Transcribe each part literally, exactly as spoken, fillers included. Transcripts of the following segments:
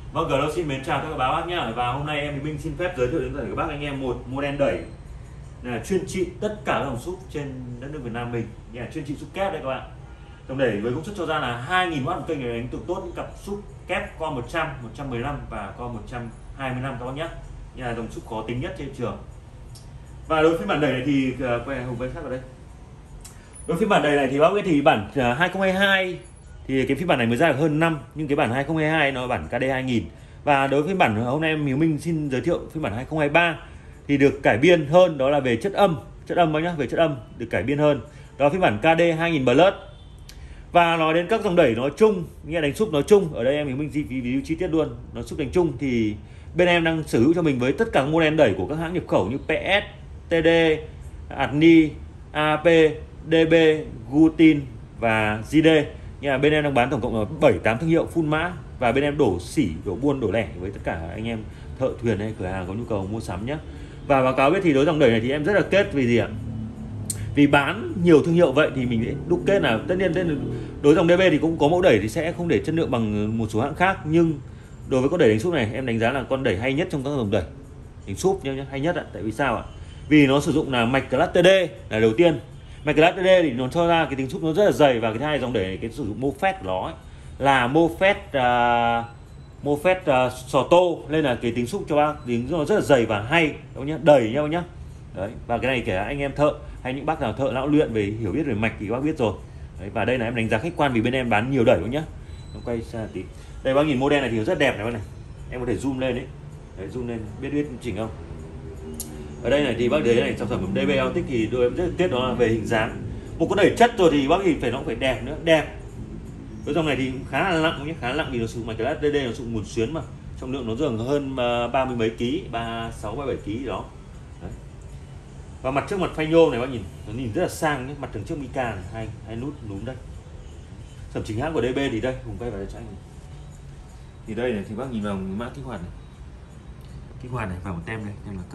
Vâng, Gờ xin mến chào các bác nhá. Và hôm nay em thì Minh xin phép giới thiệu đến tất cả các bác anh em một model đẩy là chuyên trị tất cả các dòng súp trên đất nước Việt Nam mình, nhà chuyên trị súp kép đây các bạn. Dòng đẩy với công suất cho ra là hai nghìn oát một kênh để đánh cực tốt những cặp súp kép co một trăm, một trăm mười lăm và co một trăm hai mươi lăm các bác nhá. Nhà là dòng súp khó tính nhất trên thị trường. Và đối với phiên bản đẩy này thì uh, quay Hùng quay sát vào đây. Đối với phiên bản đẩy này thì bác biết thì bản uh, hai không hai hai thì cái phiên bản này mới ra được hơn năm, nhưng cái bản hai không hai hai nó bản ca đê hai nghìn. Và đối với bản hôm nay Hiếu Minh xin giới thiệu phiên bản hai không hai ba thì được cải biên hơn, đó là về chất âm, chất âm bác nhá, về chất âm được cải biên hơn. Đó là phiên bản ca đê hai nghìn Plus. Và nói đến các dòng đẩy nói chung, nghe đánh súp nói chung, ở đây em Hiếu Minh review chi tiết luôn. Nói súp đánh chung thì bên em đang sở hữu cho mình với tất cả các model đẩy của các hãng nhập khẩu như pê ét, tê đê, Adni, a pê, đê bê, Gutin và giê đê. Nhà bên em đang bán tổng cộng là bảy tám thương hiệu full mã, và bên em đổ xỉ, đổ buôn, đổ lẻ với tất cả anh em thợ thuyền hay cửa hàng có nhu cầu mua sắm nhé. Và báo cáo biết thì đối dòng đẩy này thì em rất là kết vì gì ạ? Vì bán nhiều thương hiệu vậy thì mình sẽ đúc kết là tất nhiên đối dòng đê bê thì cũng có mẫu đẩy thì sẽ không để chất lượng bằng một số hãng khác, nhưng đối với con đẩy đánh súp này em đánh giá là con đẩy hay nhất trong các dòng đẩy đánh súp nhé, hay nhất ạ. Tại vì sao ạ? Vì nó sử dụng là mạch class tê đê là đầu tiên. Mạch class tê đê thì nó cho ra cái tiếng súp nó rất là dày, và cái thứ hai dòng đẩy này cái sử dụng mô phét của nó ấy, là mô phét uh, mô phét uh, sò tô, nên là cái tiếng súp cho bác tiếng nó rất là dày và hay các nhá, đầy nhau nhá. Đấy, và cái này kể anh em thợ hay những bác nào thợ lão luyện về hiểu biết về mạch thì các bác biết rồi. Đấy, và đây là em đánh giá khách quan vì bên em bán nhiều đẩy các nhá. Nó quay xa tí. Đây bác nhìn model này thì rất đẹp này bác này. Em có thể zoom lên đấy. Đấy, zoom lên biết biết chỉnh không? Ở đây này thì bác thấy này, trong sản phẩm đê bê Autic thì đôi em rất là tiếc, đó là về hình dáng. Một con đẩy chất rồi thì bác thì phải nó phải đẹp nữa, đẹp. Cái dòng này thì khá là nặng nhé, khá là nặng vì nó sử dụng mạch class tê đê, nó sử dụng nguồn xuyến mà. Trọng lượng nó dường hơn ba mươi mấy ký, ba mươi sáu, ba mươi bảy ký đó. Đấy. Và mặt trước mặt phanh nhôm này bác nhìn, nó nhìn rất là sang nhé, mặt đằng trước mica này, hai hai nút núm đây. Sản chính hãng của đê bê thì đây, cùng quay vào đây cho anh. Thì đây này thì bác nhìn vào mã kích hoạt này. Kích hoạt này vào một tem đây, tem là cơ.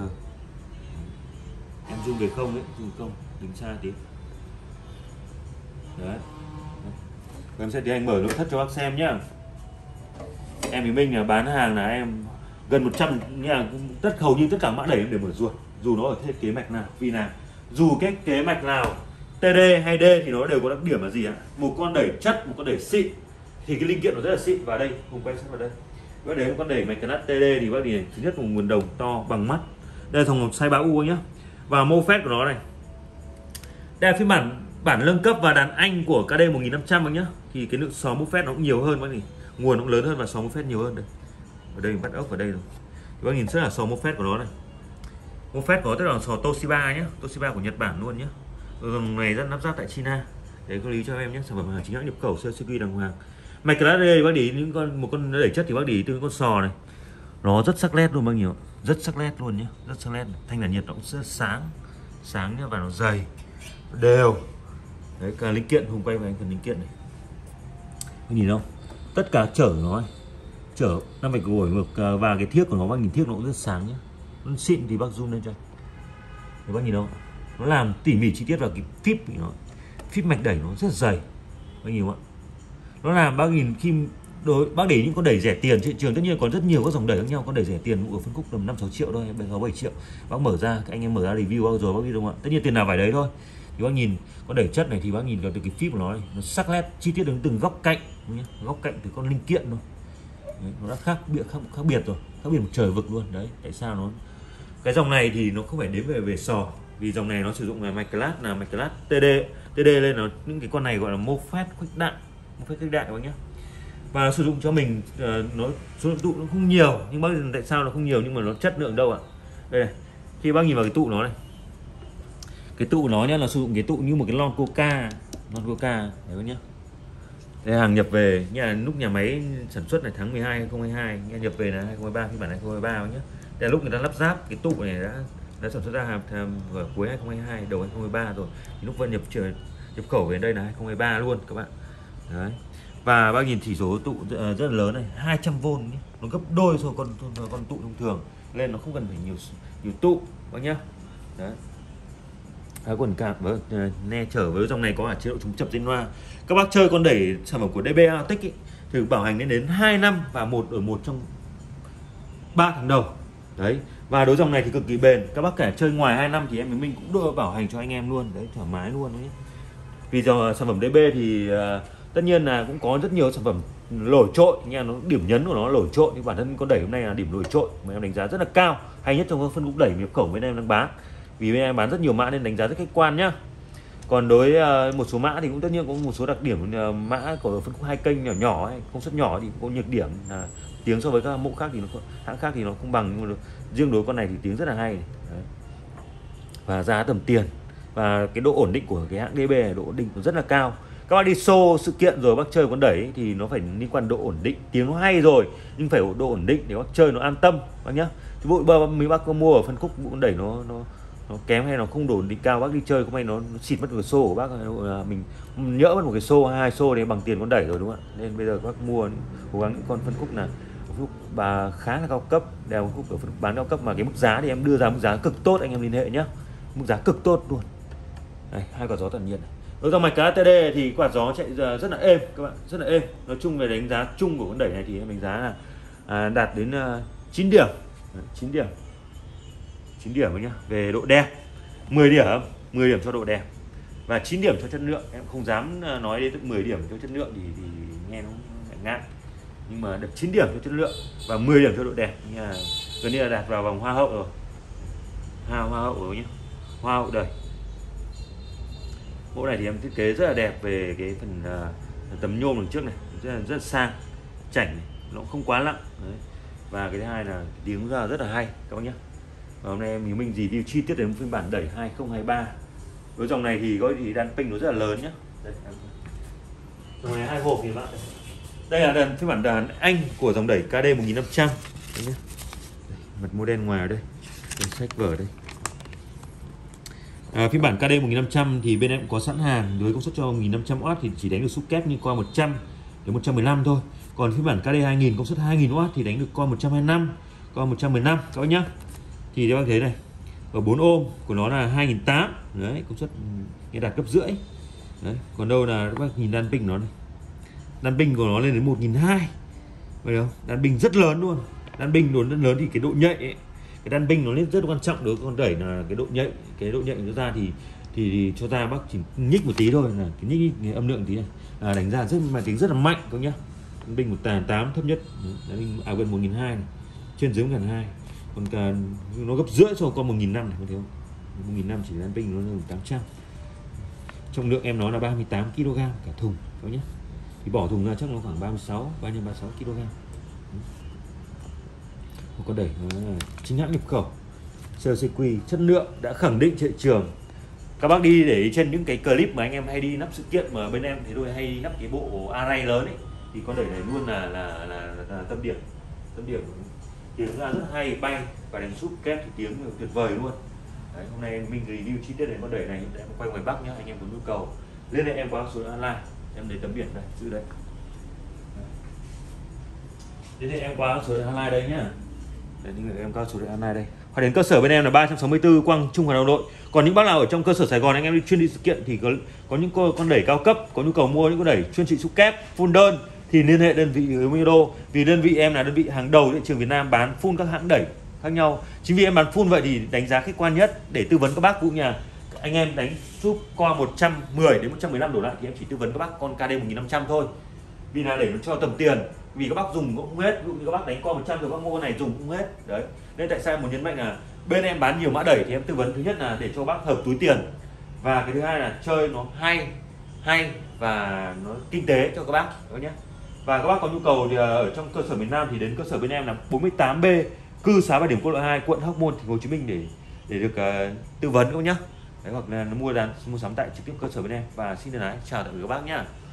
Em zoom về không đấy, zoom không, đứng xa tí. Đấy. Em sẽ tiến hành mở nội thất cho bác xem nhá. Em với Minh là bán hàng là em gần một trăm, nghĩa là tất hầu như tất cả mã đẩy em đều mở ruột, dù nó ở thiết kế mạch nào, vì nào dù cái kế mạch nào tê đê hay D thì nó đều có đặc điểm là gì ạ? Một con đẩy chất, một con đẩy xịn thì cái linh kiện nó rất là xịn. Và đây cùng quay sát vào đây, bác đấy một con đẩy mạch class tê đê thì bác nhìn thứ nhất là một nguồn đồng to bằng mắt, đây là thùng size ba U nhá. Và mô phét của nó này, đây là phiên bản bản nâng cấp và đàn anh của ca đê một nghìn năm trăm bác nhá. Thì cái lượng xò mô phét nó cũng nhiều hơn bác nhỉ, nguồn nó cũng lớn hơn và xò mô phét nhiều hơn đây. Ở đây mình bắt ốc vào đây rồi thì bác nhìn rất là xò mô phét của nó này. Mô phét có tức là xò Toshiba nhá, Toshiba của Nhật Bản luôn nhá. Dòng này rất lắp ráp tại China. Đấy có lý cho em nhé, sản phẩm hàng chính hãng nhập khẩu sơ siêu đàng hoàng. Mạch class đây bác để ý những con một con đẩy chất thì bác để ý từ con sò này, nó rất sắc nét luôn bác nhiều, rất sắc nét luôn nhé, rất sắc nét. Thanh là nhiệt nó cũng rất sáng sáng nhá, và nó dày đều. Đấy, cả linh kiện Hùng quay về anh phần linh kiện này, anh nhìn không, tất cả chở nó này, chở năm vạch gổi ngược, và cái thiếc của nó bác nhìn thiếc nó cũng rất sáng nhé, nó xịn thì bác zoom lên cho anh. Bác nhìn đâu, nó làm tỉ mỉ chi tiết vào cái phíp của nó, phíp mạch đẩy nó rất dày bác nhìn không ạ. Nó làm bác nhìn khi đối bác để những con đẩy rẻ tiền trên thị trường, tất nhiên còn rất nhiều các dòng đẩy khác nhau, con đẩy rẻ tiền ở phân khúc tầm năm sáu triệu thôi, bây giờ bảy triệu bác mở ra, các anh em mở ra review bao rồi bác biết không ạ. Tất nhiên tiền nào phải đấy thôi. Thì bác nhìn con đẩy chất này thì bác nhìn vào từ cái phíp của nó này, nó sắc nét chi tiết đến từng góc cạnh nhé, góc cạnh từ con linh kiện thôi. Đấy, nó đã khác biệt khác, khác biệt rồi, khác biệt một trời vực luôn. Đấy tại sao nó cái dòng này thì nó không phải đến về về sò, vì dòng này nó sử dụng là mạch class là mạch class tê đê tê đê lên, nó những cái con này gọi là mô phét khuếch đại, mô phét khuếch đại các bác nhé. Và nó sử dụng cho mình uh, nó số lượng tụ nó không nhiều, nhưng bác tại sao nó không nhiều nhưng mà nó chất lượng đâu ạ. Đây này, khi bác nhìn vào cái tụ nó này, cái tụ nó nhá, là sử dụng cái tụ như một cái lon coca, lon coca đấy bác nhá. Đây hàng nhập về như là lúc nhà máy sản xuất này tháng mười hai hai không hai hai, nghe nhập về là hai không hai ba, phiên bản hai không hai ba nhá. Đây là lúc người ta lắp ráp cái tụ này đã đã sản xuất ra hàng vào cuối hai không hai hai đầu hai không hai ba rồi, thì lúc vẫn nhập nhập khẩu về đây là hai không hai ba luôn các bạn. Đấy. Và bác nhìn chỉ số tụ rất là lớn này, hai trăm vôn nhé. Nó gấp đôi so với con con tụ thông thường, nên nó không cần phải nhiều nhiều tụ bác nhá. Đấy. À, còn cả với ne trở với dòng này có cả chế độ chống chập trên loa. Các bác chơi con đẩy sản phẩm của đê bê Autic thì bảo hành lên đến hai năm, và một ở một trong ba tháng đầu đấy. Và đối dòng này thì cực kỳ bền, các bác kể chơi ngoài hai năm thì em mình cũng đưa bảo hành cho anh em luôn đấy, thoải mái luôn đấy. Vì giờ sản phẩm đê bê thì uh, tất nhiên là cũng có rất nhiều sản phẩm nổi trội nha, nó điểm nhấn của nó nổi trội, nhưng bản thân con đẩy hôm nay là điểm nổi trội mà em đánh giá rất là cao, hay nhất trong các phân khúc đẩy nhập khẩu bên em đang bán, vì bên em bán rất nhiều mã nên đánh giá rất khách quan nhá. Còn đối uh, một số mã thì cũng tất nhiên có một số đặc điểm, uh, mã của phân khúc hai kênh nhỏ nhỏ ấy, công suất nhỏ thì cũng có nhược điểm là tiếng so với các mẫu khác thì nó hãng khác thì nó không bằng, nhưng mà riêng đối con này thì tiếng rất là hay đấy. Và giá tầm tiền và cái độ ổn định của cái hãng đê bê này, độ ổn định cũng rất là cao. Các bác đi show sự kiện rồi bác chơi con đẩy ấy, thì nó phải liên quan độ ổn định, tiếng nó hay rồi nhưng phải độ ổn định để bác chơi nó an tâm bác nhá. Chứ vụ bơ mấy bác có mua ở phân khúc con đẩy nó nó nó kém hay nó không đủ ổn định cao, bác đi chơi có may nó, nó xịt mất một cái xô của bác, mình nhỡ mất một cái xô hai xô đấy bằng tiền con đẩy rồi đúng không ạ. Nên bây giờ các bác mua cố gắng những con phân khúc là phân khúc bà khá là cao cấp, đều phân khúc ở phân khúc bán cao cấp mà cái mức giá thì em đưa ra mức giá cực tốt, anh em liên hệ nhá, mức giá cực tốt luôn. Đây, hai quả gió tự nhiên này. Đối dòng mạch ca tê đê thì quạt gió chạy rất là êm các bạn, rất là êm. Nói chung về đánh giá chung của con đẩy này thì em đánh giá là à, đạt đến uh, chín điểm. chín điểm. chín điểm thôi nhá. Về độ đẹp, mười điểm, mười điểm cho độ đẹp và chín điểm cho chất lượng. Em không dám nói đến mười điểm cho chất lượng thì, thì nghe nó ngại. Nhưng mà được chín điểm cho chất lượng và mười điểm cho độ đẹp, nha. Gần như là đạt vào vòng hoa hậu rồi. Hoa hoa hậu rồi nhá. Hoa hậu đời. Mẫu này thì em thiết kế rất là đẹp về cái phần uh, tấm nhôm đằng trước này, rất là, rất là sang, chảnh này, nó cũng không quá nặng. Đấy. Và cái thứ hai là tiếng ra rất là hay các bác nhé. Và hôm nay em mình review chi tiết đến phiên bản đẩy hai không hai ba. Với dòng này thì có thì đàn pin nó rất là lớn nhá. Đây, dòng này hai hộp thì bạn. Đây là đàn phiên bản đàn Anh của dòng đẩy ca đê một nghìn năm trăm. Đấy nhé. Đây, mặt model ngoài ở đây, đây sách vở đây. À, phiên bản ca đê một nghìn năm trăm thì bên em cũng có sẵn hàng với công suất cho một nghìn năm trăm oát thì chỉ đánh được xúc kép như coi một trăm đến một trăm mười lăm thôi. Còn phiên bản ca đê hai nghìn công suất hai nghìn oát thì đánh được coi một trăm hai mươi lăm, coi một trăm mười lăm các bác nhá. Thì các bác thấy này, ở bốn ôm của nó là hai nghìn tám trăm, đấy, công suất nghe đạt gấp rưỡi. Đấy, còn đâu là các bác nhìn đan pin nó này. Đan pin của nó lên đến một nghìn hai trăm. Phải không? Đan pin rất lớn luôn. Đan pin luôn rất lớn thì cái độ nhạy ấy, cái đan pin nó lên rất quan trọng đối với con đẩy là cái độ nhạy, cái độ nhạy nó ra thì, thì thì cho ra bác chỉ nhích một tí thôi là cái nhích cái âm lượng tí này à, đánh ra rất mà tính rất là mạnh các nhá. Đan pin một tàn tám thấp nhất, đan pin à gần một nghìn hai trăm này, trên dưới một nghìn hai trăm, còn cả nó gấp rưỡi so với con một nghìn năm trăm này, có thấy không? một nghìn năm trăm chỉ đan pin nó là tám trăm. Trọng lượng em nó là ba mươi tám ki lô gam cả thùng các nhá. Thì bỏ thùng ra chắc nó khoảng ba mươi sáu, ba nhân ba mươi sáu ki lô gam. Một con đẩy nó là chính hãng nhập khẩu, xê xê quy, chất lượng đã khẳng định thị trường. Các bác đi để ý trên những cái clip mà anh em hay đi nắp sự kiện mà bên em thế thôi, hay đi nắp cái bộ array lớn ấy, thì con đẩy này luôn là là, là, là, là tâm điểm, tâm điểm tiếng ra rất hay, bay và đánh súp kép thì tiếng tuyệt vời luôn. Đấy, hôm nay mình review chi tiết đến con đẩy này, em quay ngoài Bắc nhá, anh em có nhu cầu liên hệ em qua số online, em lấy tấm biển đây, giữ đây. Liên hệ em qua số online đây nhá. Đấy, những người em cao số online đây. Hoặc đến cơ sở bên em là ba trăm sáu mươi tư Quang Trung, Hà Nội. Còn những bác nào ở trong cơ sở Sài Gòn anh em đi chuyên đi sự kiện thì có có những con đẩy cao cấp, có nhu cầu mua những con đẩy chuyên trị xúc kép full đơn thì liên hệ đơn vị Hiếu Minh Đô, vì đơn vị em là đơn vị hàng đầu thị trường Việt Nam bán full các hãng đẩy khác nhau. Chính vì em bán full vậy thì đánh giá khách quan nhất để tư vấn các bác cũng nhà anh em đánh giúp co một trăm mười đến một trăm mười lăm đổ lại thì em chỉ tư vấn các bác con ca đê một nghìn năm trăm thôi. Vì là để nó cho tầm tiền, vì các bác dùng cũng không hết, ví dụ như các bác đánh co một trăm rồi các bác mua con này dùng cũng hết. Đấy. Nên tại sao em muốn nhấn mạnh là bên em bán nhiều mã đẩy thì em tư vấn thứ nhất là để cho bác hợp túi tiền, và cái thứ hai là chơi nó hay hay và nó kinh tế cho các bác đó nhé. Và các bác có nhu cầu thì ở trong cơ sở miền Nam thì đến cơ sở bên em là bốn mươi tám B cư xá Bà Điểm, quốc lộ hai, quận Hóc Môn, thành phố Hồ Chí Minh để để được uh, tư vấn các bác nhé. Đấy, hoặc là mua đàn mua sắm tại trực tiếp cơ sở bên em. Và xin thân ái chào tạm biệt các bác nhá.